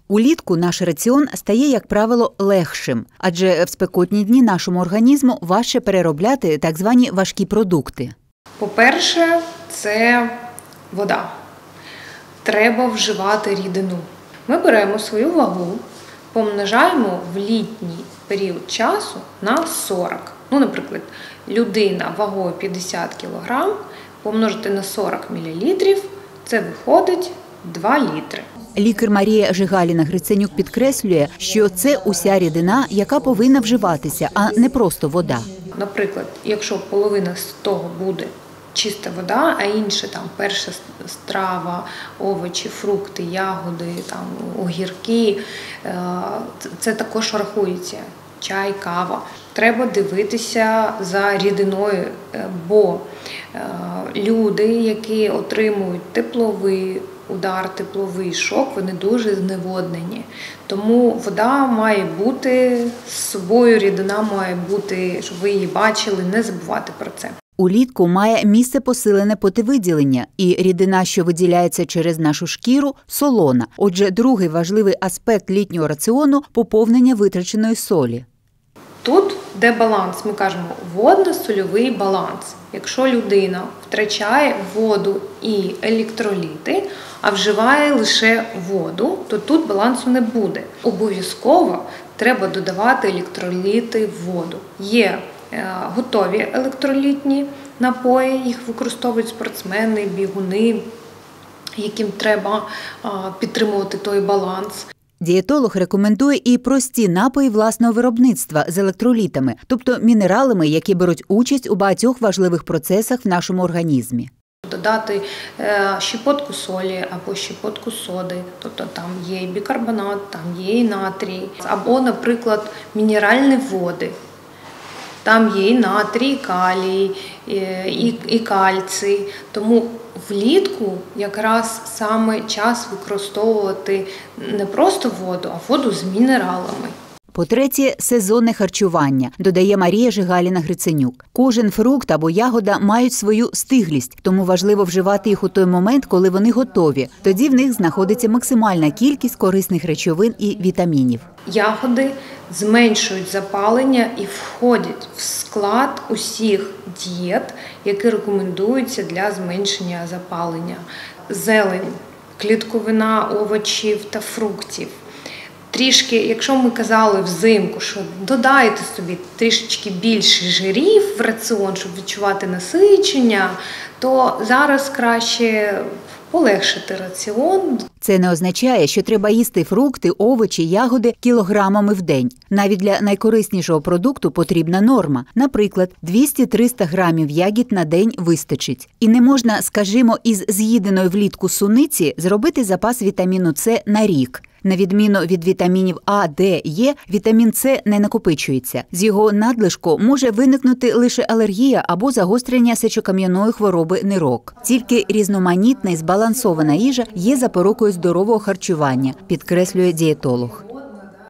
Улітку наш раціон стає, як правило, легшим, адже в спекотні дні нашому організму важче переробляти так звані важкі продукти. По-перше, це вода. Треба вживати рідину. Ми беремо свою вагу, помножаємо в літній період часу на 40. Наприклад, людина вагою 50 кг помножити на 40 мл, це виходить 2 літри. Лікар Марія Жигаліна-Гриценюк підкреслює, що це уся рідина, яка повинна вживатися, а не просто вода. Наприклад, якщо половина з того буде чиста вода, а інше перша страва, овочі, фрукти, ягоди, огірки, це також рахується. Чай, кава. Треба дивитися за рідиною, бо люди, які отримують тепловий удар, тепловий шок, вони дуже зневоднені. Тому вода має бути з собою, рідина має бути, щоб ви її бачили, не забувати про це. Улітку має місце посилене потивиділення, і рідина, що виділяється через нашу шкіру, солона. Отже, другий важливий аспект літнього раціону – поповнення витраченої солі. Тут, де баланс, ми кажемо водно-сольовий баланс. Якщо людина втрачає воду і електроліти, а вживає лише воду, то тут балансу не буде. Обов'язково треба додавати електроліти в воду. Є готові електролітні напої, їх використовують спортсмени, бігуни, яким треба підтримувати той баланс. Дієтолог рекомендує і прості напої власного виробництва з електролітами, тобто мінералами, які беруть участь у багатьох важливих процесах в нашому організмі. Додати щепотку солі або щепотку соди, тобто там є і бікарбонат, там є і натрій, або, наприклад, мінеральні води. Там є і натрій, і калій, і кальцій. Тому влітку якраз саме час використовувати не просто воду, а воду з мінералами. По-третє, сезонне харчування, додає Марія Жигаліна-Гриценюк. Кожен фрукт або ягода мають свою стиглість, тому важливо вживати їх у той момент, коли вони готові. Тоді в них знаходиться максимальна кількість корисних речовин і вітамінів. Ягоди зменшують запалення і входять в склад усіх дієт, які рекомендуються для зменшення запалення. Зелень, клітковина овочів та фруктів. Трішки, якщо ми казали взимку, що додайте собі трішечки більше жирів в раціон, щоб відчувати насичення, то зараз краще полегшити раціон. Це не означає, що треба їсти фрукти, овочі, ягоди кілограмами в день. Навіть для найкориснішого продукту потрібна норма. Наприклад, 200-300 грамів ягід на день вистачить. І не можна, скажімо, із з'їденої влітку суниці зробити запас вітаміну С на рік. На відміну від вітамінів А, Д, Е, вітамін С не накопичується. З його надлишку може виникнути лише алергія або загострення сечокам'яної хвороби нирок. Тільки різноманітна і збалансована їжа є запорукою здорового харчування, підкреслює дієтолог.